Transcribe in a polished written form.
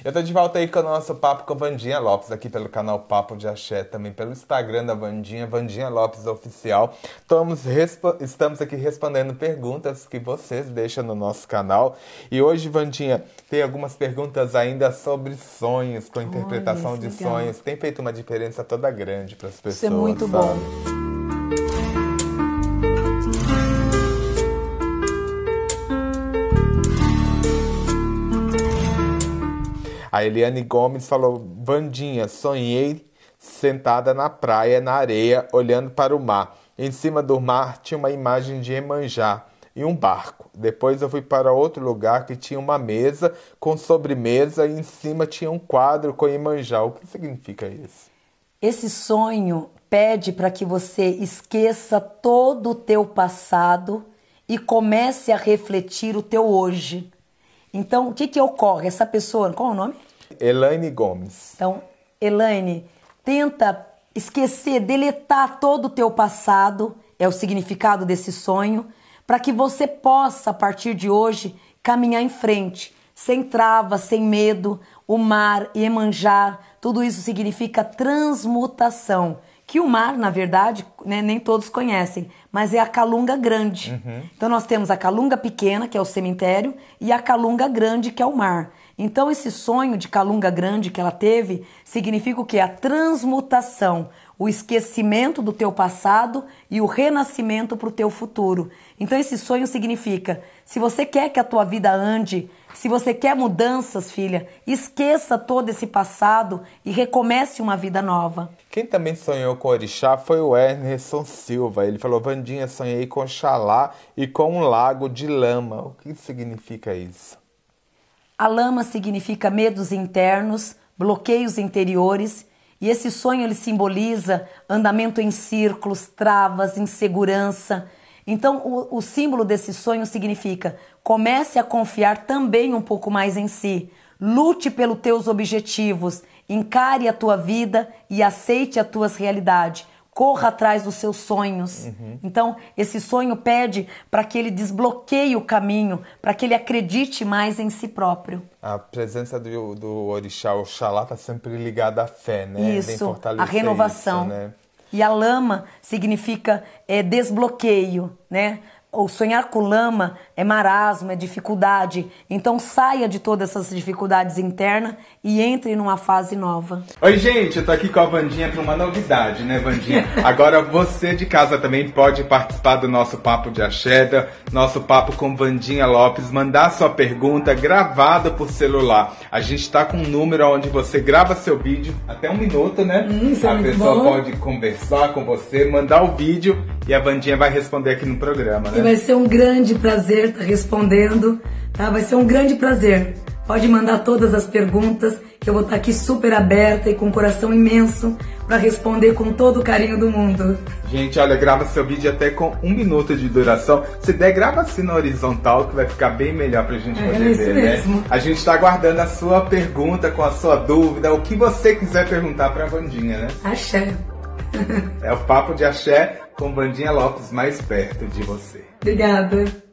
Eu tô de volta aí com o nosso Papo com Vandinha Lopes, aqui pelo canal Papo de Axé, também pelo Instagram da Vandinha, Vandinha Lopes Oficial. Estamos aqui respondendo perguntas que vocês deixam no nosso canal. E hoje, Vandinha, tem algumas perguntas ainda sobre sonhos, com interpretação de sonhos. Tem feito uma diferença toda grande para as pessoas. Isso é muito bom. A Eliane Gomes falou: Vandinha, sonhei sentada na praia, na areia, olhando para o mar. Em cima do mar tinha uma imagem de Iemanjá e um barco. Depois eu fui para outro lugar que tinha uma mesa com sobremesa e em cima tinha um quadro com Iemanjá. O que significa isso? Esse sonho pede para que você esqueça todo o teu passado e comece a refletir o teu hoje. Então, o que ocorre? Essa pessoa, qual é o nome? Elaine Gomes. Então, Elaine, tenta esquecer, deletar todo o teu passado, é o significado desse sonho, para que você possa, a partir de hoje, caminhar em frente, sem travas, sem medo. O mar, Iemanjá, tudo isso significa transmutação. Que o mar, na verdade, né, nem todos conhecem, mas é a Calunga Grande. Então nós temos a Calunga Pequena, que é o cemitério, e a Calunga Grande, que é o mar. Então esse sonho de Calunga Grande que ela teve significa o quê? A transmutação, o esquecimento do teu passado e o renascimento para o teu futuro. Então esse sonho significa, se você quer que a tua vida ande, se você quer mudanças, filha, esqueça todo esse passado e recomece uma vida nova. Quem também sonhou com o orixá foi o Ernesto Silva. Ele falou: Vandinha, sonhei com Xalá e com um lago de lama. O que significa isso? A lama significa medos internos, bloqueios interiores, e esse sonho ele simboliza andamento em círculos, travas, insegurança. Então o símbolo desse sonho significa: comece a confiar também um pouco mais em si, lute pelos teus objetivos, encare a tua vida e aceite as tuas realidades. Corra atrás dos seus sonhos. Então, esse sonho pede para que ele desbloqueie o caminho, para que ele acredite mais em si próprio. A presença do orixá, Oxalá, está sempre ligada à fé, né? Isso, a renovação. Isso, né? E a lama significa desbloqueio, né? O sonhar com lama é marasmo, é dificuldade. Então saia de todas essas dificuldades internas e entre numa fase nova. Oi, gente, eu tô aqui com a Vandinha para uma novidade, né, Vandinha? Agora você de casa também pode participar do nosso Papo de Axé, nosso Papo com Vandinha Lopes, mandar sua pergunta gravada por celular. A gente tá com um número onde você grava seu vídeo, até 1 minuto, né? Isso é a muito pessoa bom. pode conversar com você, mandar o vídeo e a Vandinha vai responder aqui no programa, né? E vai ser um grande prazer estar respondendo, tá? Vai ser um grande prazer. Pode mandar todas as perguntas, que eu vou estar aqui super aberta e com um coração imenso para responder com todo o carinho do mundo. Gente, olha, grava seu vídeo até com 1 minuto de duração. Se der, grava assim na horizontal, que vai ficar bem melhor pra gente poder isso ver, mesmo. né? A gente tá aguardando a sua pergunta, com a sua dúvida, o que você quiser perguntar pra Vandinha, né? Axé. É o Papo de Axé com Vandinha Lopes mais perto de você. Obrigada.